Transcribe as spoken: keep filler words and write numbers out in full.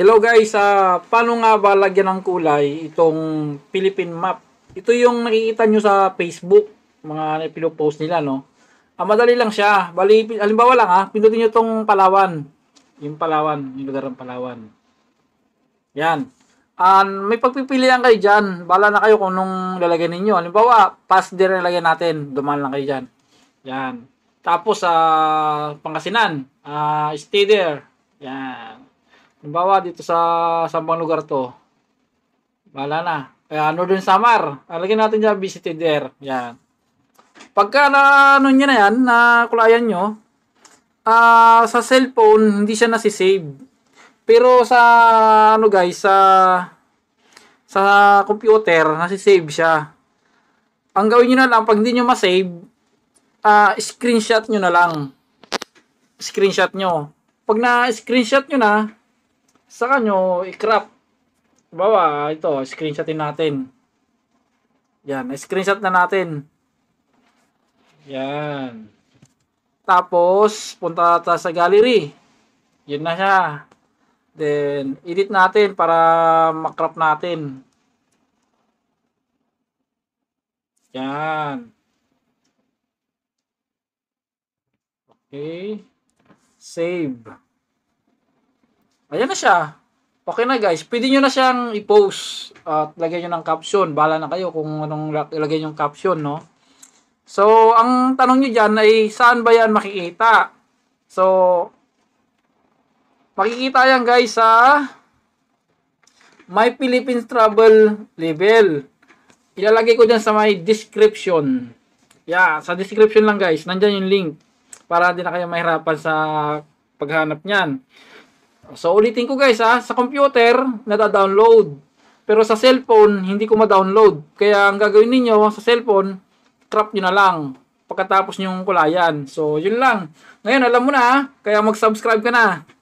Hello guys, ah, paano nga ba lagyan ng kulay itong Philippine map? Ito yung nakikita nyo sa Facebook, mga pinopost nila, no? Ah, madali lang siya. Bali, halimbawa lang ha, pindutin nyo itong Palawan. Yung Palawan, yung lugar ng Palawan. Yan. Ah, may pagpipilian kayo dyan. Bala na kayo kung nung lalagyan ninyo. Halimbawa, pass dire lalagyan natin. Dumaan lang kayo dyan. Yan. Tapos, sa ah, Pangasinan, ah, stay there. Yan. Halimbawa, dito sa sampang lugar to. Bahala na. Kaya Northern Samar. Alagyan natin dyan, visited there. Yan. Pagka na, ano nyo na yan, na kulayan nyo, ah, sa cellphone, hindi siya nasisave. Pero sa, ano guys, sa, sa computer, nasisave siya. Ang gawin nyo na lang, pag hindi nyo masave, ah, screenshot nyo na lang. Screenshot nyo. Pag na-screenshot nyo na, saka nyo i-crop. Bawa, ito, screenshotin natin. Yan, screenshot na natin. Yan. Tapos, punta tayo sa gallery. Yun na siya. Then, edit natin para makrop natin. Yan. Okay. Save. Ayan na siya. Okay na guys. Pwede nyo na siyang i-post at lagyan nyo ng caption. Bahala na kayo kung anong ilagay yung caption, no? So, ang tanong nyo dyan ay saan ba yan makikita? So, makikita yan guys sa My Philippines Travel Label. Ilalagay ko dyan sa my description. Yeah, sa description lang guys. Nandyan yung link. Para hindi na kayo mahirapan sa paghanap nyan. So, ulitin ko guys ha, sa computer, nada-download. Pero sa cellphone, hindi ko ma-download. Kaya ang gagawin niyo sa cellphone, crop nyo na lang. Pagkatapos nyong kulayan. So, yun lang. Ngayon, alam mo na ha, kaya mag-subscribe ka na.